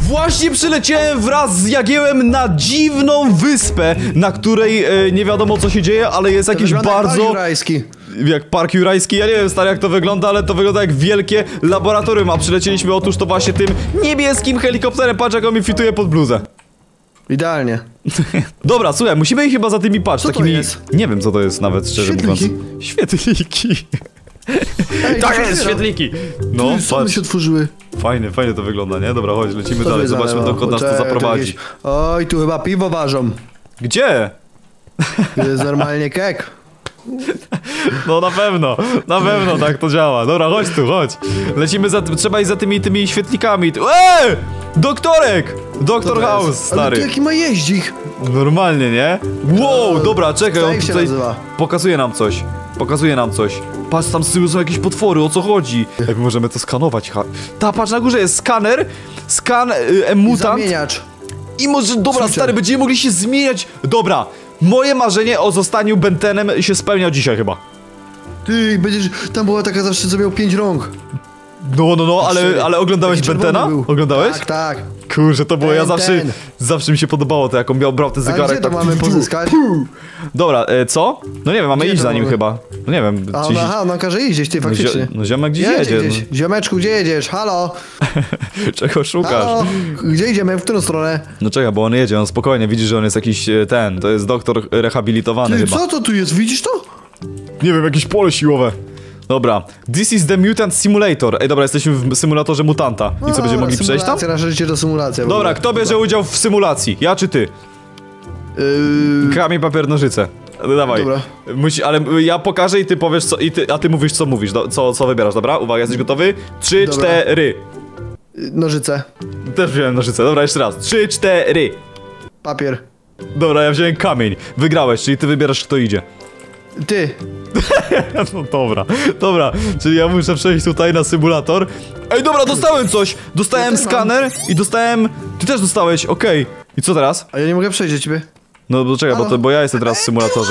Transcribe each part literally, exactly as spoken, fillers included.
Właśnie przyleciałem wraz z Jagiełem na dziwną wyspę, na której e, nie wiadomo co się dzieje, ale jest jakieś bardzo... Jak Jurajski. Jak Park Jurajski, ja nie wiem stary jak to wygląda, ale to wygląda jak wielkie laboratorium, a przylecieliśmy otóż to właśnie tym niebieskim helikopterem, patrz jak on mi fituje pod bluzę. Idealnie. Dobra, słuchaj, musimy ich chyba za tymi patrz, Co to takimi... jest? Nie wiem co to jest nawet, szczerze Świetliki? mówiąc. Świetliki. Ej, Tak to jest, otwiera. świetliki. No, Ty, same patrz. się otworzyły. Fajnie, fajnie to wygląda, nie? Dobra, chodź, lecimy Co dalej, tu zobaczmy jest dokąd nas to Czekaj, zaprowadzi. jakieś- Oj, tu chyba piwo ważą. Gdzie? Tu jest normalnie kek. No na pewno, na pewno tak to działa. Dobra, chodź tu, chodź. Lecimy za, trzeba iść za tymi, tymi świetlikami. Eee! Doktorek! Doktor Dobra, House, jest. stary. Ale tu jaki ma jeździk? Normalnie, nie? Wow, dobra, czekaj, on Steve się tutaj nazywa. pokazuje nam coś. Pokazuje nam coś. Patrz, tam z tyłu są jakieś potwory, o co chodzi? Jak my możemy to skanować? Ha. Ta, patrz, na górze jest skaner, skan, y, mutant. Zamieniacz. I może, dobra, Switcher. stary, będziemy mogli się zmieniać. Dobra, moje marzenie o zostaniu Bentenem się spełnia dzisiaj chyba. Ty, będziesz... Tam była taka zawsze, co miał pięć rąk. No, no, no, ale, ale oglądałeś Taki czerwony Bentena? był. Oglądałeś? Tak, tak. Kurczę, to było, ja Ben zawsze, ten. zawsze mi się podobało to, jak on miał, brał ten A zegarek. gdzie to tak, mamy pozyskać? Dobra, e, co? No nie wiem, mamy Gdzie iść to za nim mamy? chyba. No nie wiem, A gdzieś... on, aha, on każe iść gdzieś, ty no, zio, faktycznie. no ziomek gdzieś Jedzie jedzie. gdzieś. Ziomeczku, gdzie jedziesz? Halo? No. Czego szukasz? Halo? Gdzie idziemy? W którą stronę? No czekaj, bo on jedzie, on spokojnie, widzisz, że on jest jakiś e, ten, to jest doktor rehabilitowany Ty, chyba. co to tu jest? Widzisz to? Nie wiem, jakieś pole siłowe. Dobra, this is the mutant simulator. Ej, dobra, jesteśmy w symulatorze mutanta. I co, będziemy mogli przejść tam? Symulacja, nasze życie to symulacja. w Dobra, ogóle. kto bierze udział w symulacji? Ja czy ty? Yy, Kamień, papier, nożyce. No, dawaj. Dobra. Musi, ale ja pokażę i ty powiesz co, i ty, a ty mówisz co mówisz, do, co, co wybierasz, dobra? Uwaga, jesteś gotowy? Trzy, Dobra. cztery. nożyce. Też wziąłem nożyce, dobra, jeszcze raz. Trzy, cztery. Papier. Dobra, ja wziąłem kamień. Wygrałeś, czyli ty wybierasz kto idzie. Ty. No dobra, dobra, czyli ja muszę przejść tutaj na symulator. Ej, dobra, dostałem coś! Dostałem Ja też mam. skaner i dostałem... Ty też dostałeś, okej. I co teraz? A ja nie mogę przejść do ciebie. No bo czekaj, bo, to, bo ja jestem teraz w symulatorze.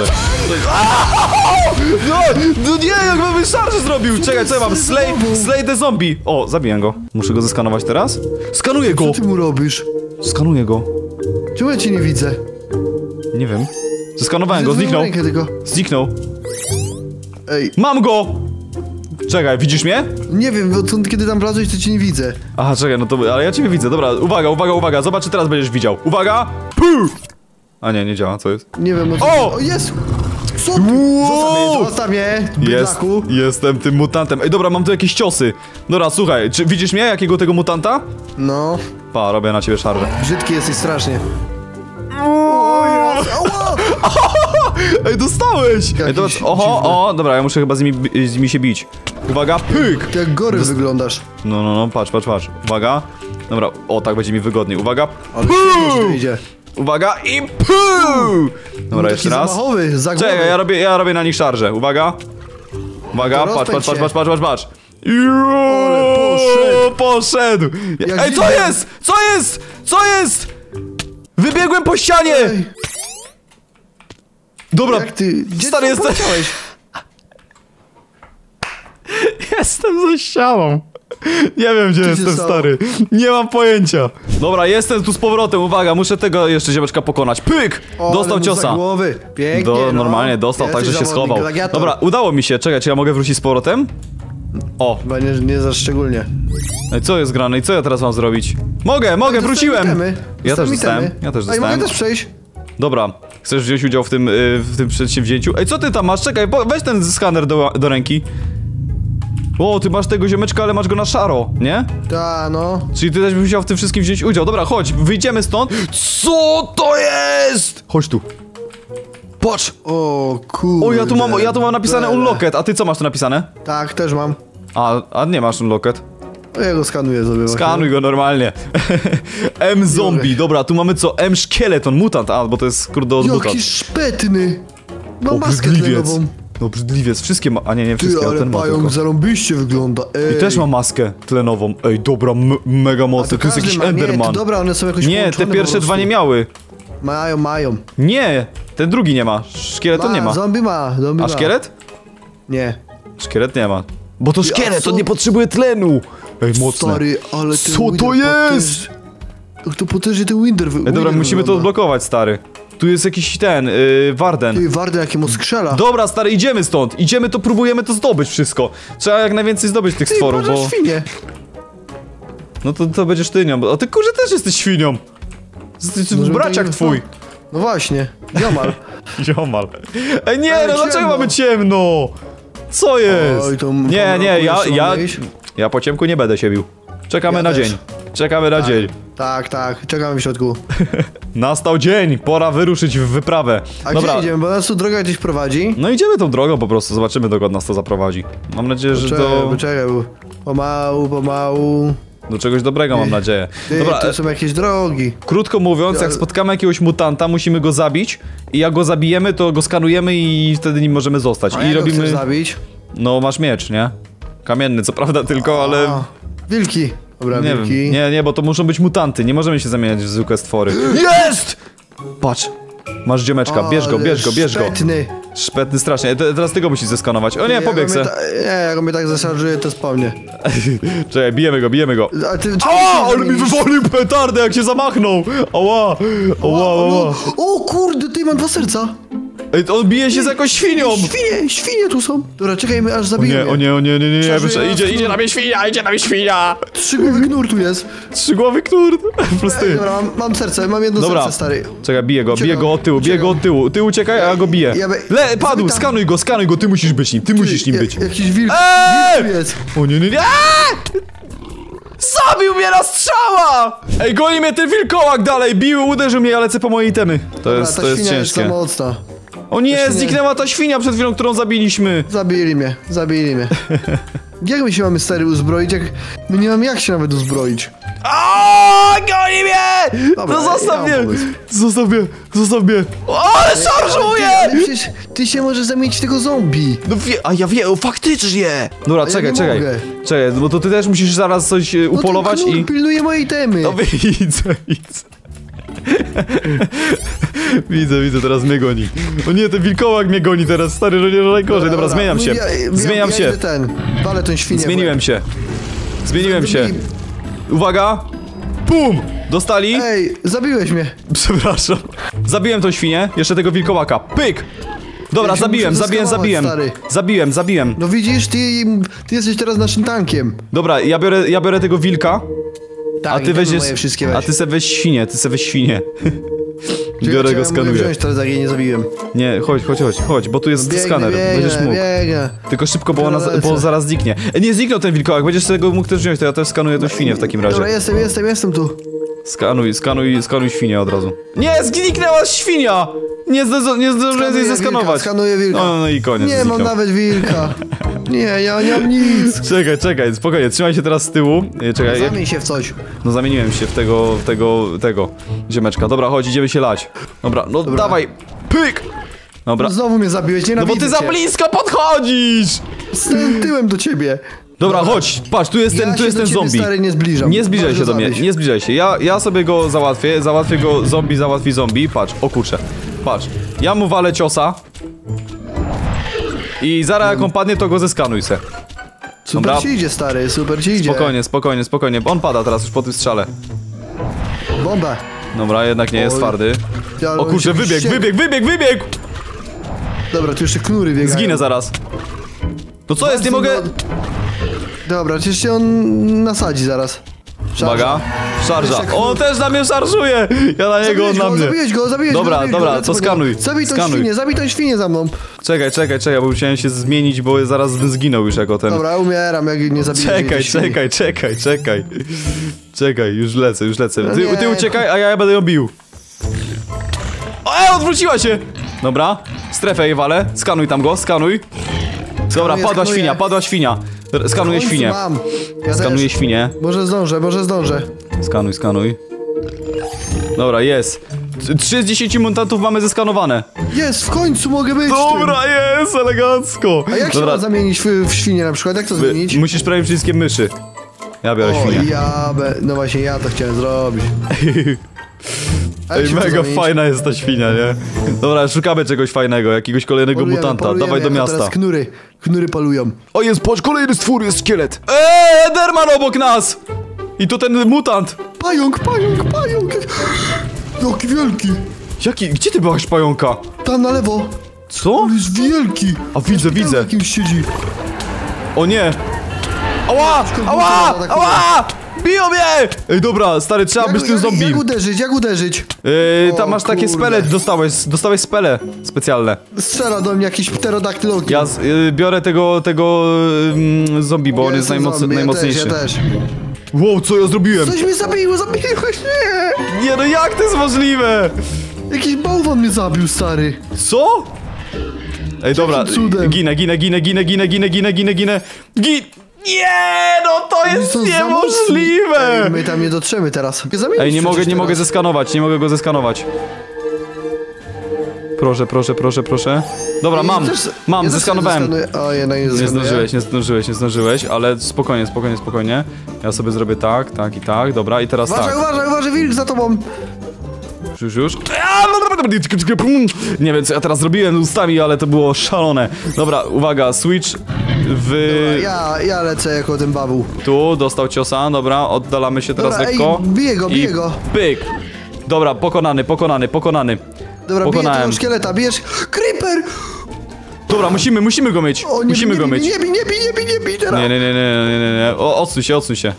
No, no nie, jak mamy szarże zrobił! Czekaj, co ja mam? Slay, slay the zombie! O, zabiję go. Muszę go zeskanować teraz? Skanuję go! Co ty mu robisz? Skanuję go. Czemu ja cię nie widzę? Nie wiem. Zeskanowałem go, Widzę zniknął. twoją rękę tylko. Zniknął. Ej, Mam go! Czekaj, widzisz mnie? nie wiem, bo to, kiedy tam wlazłeś, to cię nie widzę. Aha, czekaj, no to... Ale ja ciebie widzę, dobra, uwaga, uwaga, uwaga, zobacz, czy teraz będziesz widział. Uwaga! Puh! A nie, nie działa, co jest? Nie wiem, o co... O! O, jest! Co ty? Wow! Zostaw mnie, zostaw mnie, Jest, bydlaku. jestem tym mutantem. Ej, dobra, mam tu jakieś ciosy. Dobra, słuchaj, czy widzisz mnie, jakiego tego mutanta? No, Pa, robię na ciebie szarżę. brzydki jesteś strasznie. Ej, dostałeś! Ej, Jakiś dobra, oho, dziwny. o, dobra, ja muszę chyba z nimi, bi- z nimi się bić. Uwaga, pyk! Ty jak gory wyglądasz. No, no, no, patrz, patrz, patrz. Uwaga. Dobra, o, tak będzie mi wygodniej. Uwaga, Ale świetnie ci to idzie. uwaga i puu! Dobra, Taki jeszcze raz. zamachowy, za głowę. Czekaj, ja robię, ja robię na nich szarżę. Uwaga. Uwaga, To patrz, patrz, rozpędź patrz, się. patrz, patrz, patrz, patrz. Ale poszedł. Poszedł! Jak Ej, co dziwne. jest? Co jest? Co jest? Wybiegłem po ścianie! Ej, Dobra, jak ty... Gdzie stary ty jestem. poleciałeś? Jestem za ścianą. Nie wiem, gdzie się jestem, stało? stary. Nie mam pojęcia. Dobra, jestem tu z powrotem, uwaga, muszę tego jeszcze ziomeczka pokonać. Pyk! O, Dostał ale mu za ciosa. głowy. Pięknie, Do, no. normalnie dostał, Jesteś także się zawodnik, schował. gladiator. Dobra, udało mi się. Czekaj, czy ja mogę wrócić z powrotem? O, Chyba nie, nie za szczególnie. Ej, co jest grane i co ja teraz mam zrobić? Mogę, mogę, wróciłem! Dostałem itemy. Ja też Dostałem dostałem, itemy. ja też Ej, dostałem. mogę też przejść? Dobra, chcesz wziąć udział w tym, y, w tym przedsięwzięciu? Ej, co ty tam masz? Czekaj, po- weź ten skaner do, do ręki. O, ty masz tego ziomeczka, ale masz go na szaro, nie? Ta, no. Czyli ty też byś musiał w tym wszystkim wziąć udział. Dobra, chodź, wyjdziemy stąd. Co to jest? Chodź tu. Patrz! O, kurde. O, ja tu mam, ja tu mam napisane Bele. unlocked, a ty co masz tu napisane? Tak, też mam. A, a nie masz unlocked. O, ja go skanuję sobie. Skanuj go normalnie. M zombie, dobra, tu mamy co? M szkieleton, mutant, a, bo to jest kurde od mutant. Jaki szpetny. Mam maskę Obrzydliwiec. tlenową. Obrzydliwiec, wszystkie ma, a nie, nie Ty, wszystkie, ale ale ten ma pająk tylko. zarąbiście wygląda. Ej. I też ma maskę tlenową. Ej, dobra, m mega A mocny, to tu jest każdy jakiś ma. Nie, Enderman. to dobra, one są jakoś Nie, te połączone po pierwsze dwa prostu. nie miały. Mają, mają. Nie, ten drugi nie ma. Szkielet on nie ma. Zombie ma, zombie A ma. szkielet? Nie. Szkielet nie ma. Bo to Ty, a szkielet, co- on nie potrzebuje tlenu. Ej, mocne. Stary, ale ten Co to Wither jest? potężny. Jak to potężnie ten Winder wy... Ej, dobra, Winder musimy to wygląda. odblokować, stary. Tu jest jakiś ten, yy, Warden. Ty, Warden jakie mu skrzela. Dobra, stary, idziemy stąd. Idziemy, to próbujemy to zdobyć wszystko. Trzeba jak najwięcej zdobyć tych Ty, stworów, patrz, bo... świnie. No to, to będziesz tynią. A ty, kurze, też jesteś świnią. Ty, ty, Możemy braciak tak- twój. No właśnie, ziomal. Ziomal. Ej, nie, Ej, no dlaczego ciemno. mamy ciemno? Co jest? Oj, to Nie, nie, ja, jeszcze ja, mamy iść? ja po ciemku nie będę się bił. Czekamy Ja na też. dzień. Czekamy na dzień. Tak, tak, czekamy w środku. Nastał dzień, pora wyruszyć w wyprawę. A Dobra. gdzie idziemy? Bo nas tu droga gdzieś prowadzi. No idziemy tą drogą po prostu, zobaczymy dokąd nas to zaprowadzi. Mam nadzieję, że Poczekaj, to poczekaj, bo pomału, pomału. do czegoś dobrego, mam nadzieję. Ty, Dobra, to są jakieś drogi. krótko mówiąc, jak Ale- spotkamy jakiegoś mutanta, musimy go zabić i jak go zabijemy, to go skanujemy i wtedy nim możemy zostać. A I jak go robimy... chcesz zabić? No, masz miecz, nie? Kamienny, co prawda tylko, ale... A, wilki. Dobra, Nie wilki. wiem, nie, nie, bo to muszą być mutanty, nie możemy się zamieniać w zwykłe stwory. Jest! Patrz, masz dziomeczka, bierz go, Ale bierz go, bierz go. szpetny. Szpetny strasznie, Te- teraz ty go musisz zeskanować. O nie, Jak pobiegł on mnie se. ta- Nie, jak on mnie tak zaszarżuje, to spawnie. Czekaj, bijemy go, bijemy go. A ty, Ała, on mi wywolił petardę, jak się zamachnął! Ała, ała, ała. O kurde, ty mam dwa serca. Ej, on bije się z jakąś świnią! Świnie, świnie tu są. Dobra, czekajmy aż O zabijemy. nie, o nie, o nie, nie, nie, nie, Przeżyję proszę, nas idzie, knur. idzie na mnie świnia, idzie na mnie świnia! Trzygłowy knur tu jest. Trzygłowy knur, po prostu. Ej, dobra, mam, mam serce, mam jedno Dobra. serce, stary. Czekaj, biję go, biję Uciekam, go od tyłu, biję go od tyłu. Ty uciekaj, a ja go biję. Ja be- Le, padł, Zapytam. skanuj go, skanuj go, ty musisz być nim, ty musisz nim Ja- być. Jakiś wilk, Eee! wilk tu jest. O nie, nie, nie. Eee! Zabił mnie na strzała! Ej, goni mnie ten wilkołak dalej, bił, uderzył mnie, ja lecę po moje itemy. To Dobra, jest, ta to jest świnia jest za ciężkie. mocna. O nie, świnia- zniknęła ta świnia przed chwilą, którą zabiliśmy. Zabili mnie, zabili mnie. Jak my się mamy, stary, uzbroić, jak my nie mamy jak się nawet uzbroić? O, goni mnie! Dobra, No ja zostaw mam mnie! pomysł. Zostaw mnie, zostaw mnie. O, ale szarżuje! Ale przecież ty się możesz zamienić w tego zombie. No wie, a ja wiem, o, faktycznie! Dobra, ja czekaj, nie czekaj. mogę. Czekaj, bo to ty też musisz zaraz coś e, No upolować ten knur i... pilnuje moje itemy. No widzę, widzę. Widzę, widzę, teraz mnie goni. O nie, ten wilkołak mnie goni teraz, stary, że nie najgorzej. Dobra, zmieniam się. Ja, ja, Zmieniam ja, się. Ja idę ten, walę tą świnię. Zmieniłem się. Zmieniłem się. Zabili- Uwaga! Pum! Dostali? Ej, zabiłeś mnie. Przepraszam. Zabiłem tą świnię, jeszcze tego wilkołaka. Pyk! Dobra, Ja się zabiłem, muszę zabiłem, zeskanować, zabiłem. stary. Zabiłem, zabiłem. No widzisz, ty, ty jesteś teraz naszym tankiem. Dobra, ja biorę, ja biorę tego wilka, Tak, a ty itemy weźiesz... moje wszystkie weź. A ty se weź świnię, ty se weź świnię. Czekaj, Biorę czekaj, go, mogę skanuję. wziąć teraz, jak jej nie zabiłem. Nie, chodź, chodź, chodź, chodź, bo tu jest Biegnę, skaner, będziesz biegnę, mógł. biegnę. Tylko szybko, bo, ona, Lecę. bo zaraz zniknie. E, nie zniknął ten wilkołak, będziesz sobie go mógł też wziąć, to ja też skanuję tą świnię w takim razie. Dobra, jestem, jestem, jestem tu. Skanuj, skanuj, skanuj świnię od razu. Nie, zniknęła świnia! Nie, zdo, nie zdążyłem jej Skanuję zeskanować. wilka, skanuję wilka. No, no i koniec, Nie mam zniknął. nawet wilka. Nie, ja nie mam nic. Czekaj, czekaj, spokojnie, trzymaj się teraz z tyłu. E, Czekaj, jak... Zamień się w coś. No zamieniłem się w tego, w tego, tego ziemeczka. Dobra, chodź, idziemy się lać. Dobra, no Dobra. dawaj, pyk! Dobra. Znowu mnie zabiłeś, No nienawidzę bo ty za cię. blisko podchodzisz! Stałem tyłem do ciebie. Dobra, chodź, patrz, tu jest ten, Ja tu się jest do ten ciebie, zombie. stary, nie zbliżam. Nie zbliżaj Możesz się do mnie, zabić. nie zbliżaj się. Ja, ja sobie go załatwię, załatwię go, zombie załatwi zombie. Patrz, o kurczę, patrz. Ja mu walę ciosa. I zaraz jak on padnie, to go zeskanuj se. Super Dobra. ci idzie, stary, super ci idzie. Spokojnie, spokojnie, spokojnie. On pada teraz już po tym strzale. Bomba. Dobra, jednak nie jest Oj. twardy. Ja, O on kurczę, się wybieg, wściekł. wybieg, wybieg, wybieg! Dobra, tu jeszcze knury biegają. Zginę zaraz. To co jest, nie Bardzo mogę... no- Dobra, przecież się on nasadzi zaraz. Szarża. Uwaga, szarża. Jeszcze On też na mnie szarżuje! Ja na niego, on Zabiłeś na go, mnie. zabiłeś go, zabiłeś Dobra, go, zabiłeś dobra, go, lecę to po skanuj, niego. Zabij tą skanuj. świnię, zabij tą świnię za mną. Czekaj, czekaj, czekaj, bo musiałem się zmienić, bo zaraz bym zginął już jako ten... Dobra, umieram, jak nie zabiję Czekaj, tej świni. czekaj, czekaj, czekaj. Czekaj, już lecę, już lecę. No Ty, nie. ty uciekaj, a ja będę ją bił. O, e, odwróciła się! Dobra, strefę jej walę, skanuj tam go, skanuj. Dobra, Skanuję, padła skanuję. świnia, padła świnia. R- Skanuję W końcu świnię. mam. Ja Skanuję też. świnię. Może zdążę, może zdążę. Skanuj, skanuj. Dobra, jest. T- Trzy z dziesięciu mutantów mamy zeskanowane. Jest, w końcu mogę być Dobra, jest, elegancko. tym. A jak się Dobra, ma zamienić w, w świnię na przykład? Jak to wy- zmienić? musisz prawie wszystkie myszy. Ja biorę O, świnię. ja be... No właśnie, ja to chciałem zrobić. A jak Ej, się to mega zamienić? fajna jest ta świnia, nie? Dobra, szukamy czegoś fajnego, jakiegoś kolejnego Polujemy, mutanta. polujemy, Dawaj do jako miasta. Teraz knury, knury polują. O, jest, patrz, kolejny stwór, jest szkielet. Eee, Enderman obok nas! I to ten mutant. Pająk, pająk, pająk! Jaki wielki! Jaki? Gdzie ty byłaś, pająka? Tam na lewo! Co? On jest wielki! A widzę, Tam widzę. jakimś siedzi. O nie! Ała! Ała! Ała! Biją mnie! Ej, dobra, stary, trzeba być tym jak, zombie. jak uderzyć, jak uderzyć? Yy, tam O, masz takie kurde. spele, dostałeś, dostałeś spele specjalne. Strzela do mnie jakiś pterodaktyloki. Ja z, yy, biorę tego, tego yy, zombie, bo on jest najmoc, zombie, najmocniejszy. Ja też, ja też. Wow, co ja zrobiłem? Coś mnie zabiło, zabiłeś, nie! Nie, no jak to jest możliwe? Jakiś bałwan mnie zabił, stary. Co? Ej, dobra, cudem? ginę, ginę, ginę, ginę, ginę, ginę, ginę, ginę, ginę, gin... Nie, no to Oni jest są za niemożliwe! mocni. Ej, my tam nie dotrzemy teraz. Zamienić Ej, nie mogę, przecież nie mogę teraz. zeskanować, nie mogę go zeskanować. Proszę, proszę, proszę, proszę. Dobra, Ja mam, też- mam, ja też zeskanowałem. zeskanuję. O, jednak nie Nie zeskanuję. zdążyłeś, nie zdążyłeś, nie zdążyłeś, ale spokojnie, spokojnie, spokojnie. Ja sobie zrobię tak, tak i tak, dobra, i teraz Uważaj, tak. uważaj, uważaj, wilk za tobą. Już, już. Nie wiem, co ja teraz zrobiłem ustami, ale to było szalone. Dobra, uwaga, switch w... Ja, ja lecę jako ten babu. Tu, dostał ciosa, dobra, oddalamy się teraz Dobra, ej, lekko. biję go, I biję go. pyk. Dobra, pokonany, pokonany, pokonany. Dobra, biję Pokonałem. tego szkieleta, bijesz. Creeper! Dobra, musimy, musimy go mieć. O, nie, musimy nie, go nie, mieć. Nie bij, nie bij, nie bij, nie bij teraz. Nie, nie, nie, nie, nie, nie, nie. O, odsuń się, odsuń się.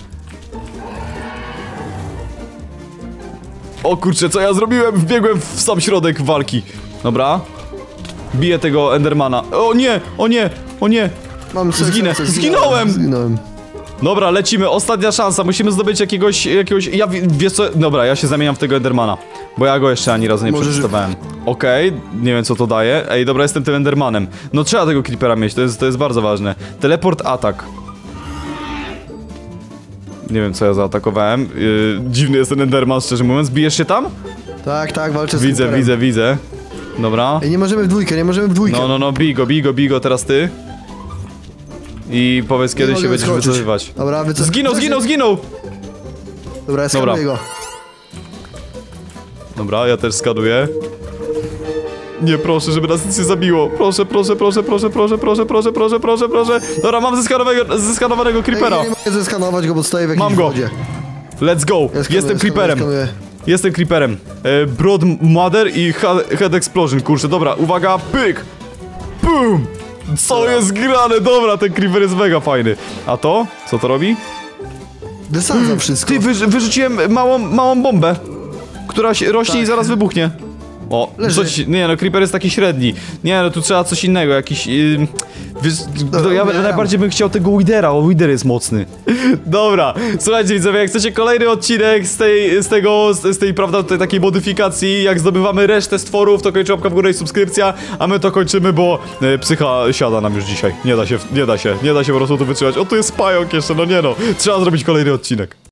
O kurczę, co ja zrobiłem? Wbiegłem w sam środek walki. Dobra. Biję tego Endermana. O nie, o nie, o nie. Mam serce, Zginę. serce, Zginąłem! Zginąłem. Dobra, lecimy, ostatnia szansa, musimy zdobyć jakiegoś, jakiegoś, ja, wi- wiesz co, dobra, ja się zamieniam w tego Endermana, bo ja go jeszcze ani razu nie Możesz- przetestowałem. Okej, nie wiem co to daje, ej, dobra, jestem tym Endermanem. No trzeba tego Creepera mieć, to jest, to jest bardzo ważne. Teleport, atak. Nie wiem co ja zaatakowałem, yy, dziwny jest ten Enderman, szczerze mówiąc, bijesz się tam? Tak, tak, walczę z Widzę, creeperem. widzę, widzę. Dobra. Ej, nie możemy w dwójkę, nie możemy w dwójkę. No, no, no, bij go, bij go, bij go, teraz ty. I powiedz Nie kiedy mogę się będziesz wyskoczyć. wycofywać. Dobra, wycofaj. Zginął, zginął, zginął! Dobra, ja skanuję go. Dobra, ja też skaduję. Nie, proszę, żeby nas nic nie zabiło. Proszę, proszę, proszę, proszę, proszę, proszę, proszę, proszę, proszę, proszę. Dobra, mam zeskanowanego, zeskanowanego creepera. Ej, nie mogę zeskanować go, bo stoję w jakiejś Mam go. wodzie. Let's go. Ja skanuję, Jestem skanuję, creeperem. skanuję. Jestem creeperem. E, Broad Mother i head, head Explosion, kurczę. Dobra, uwaga, pyk. Boom. Co jest grane? Dobra, ten creeper jest mega fajny. A to? Co to robi? Wysadzam wszystko. Ty, wyrzu wyrzuciłem małą, małą bombę, która się rośnie Tak. i zaraz wybuchnie. O, Leży. coś, nie no, creeper jest taki średni. Nie no, tu trzeba coś innego, jakiś... Yy, wiesz, no, ja umieram. najbardziej bym chciał tego Widera, o Wider jest mocny. Dobra, słuchajcie widzowie, jak chcecie kolejny odcinek z tej, z tego, z, z tej, prawda, tej takiej modyfikacji, jak zdobywamy resztę stworów, to kończy łapka w górę i subskrypcja, a my to kończymy, bo e, psycha siada nam już dzisiaj. Nie da się, nie da się, nie da się po prostu tu wytrzymać. O, tu jest pająk jeszcze, no nie no, trzeba zrobić kolejny odcinek.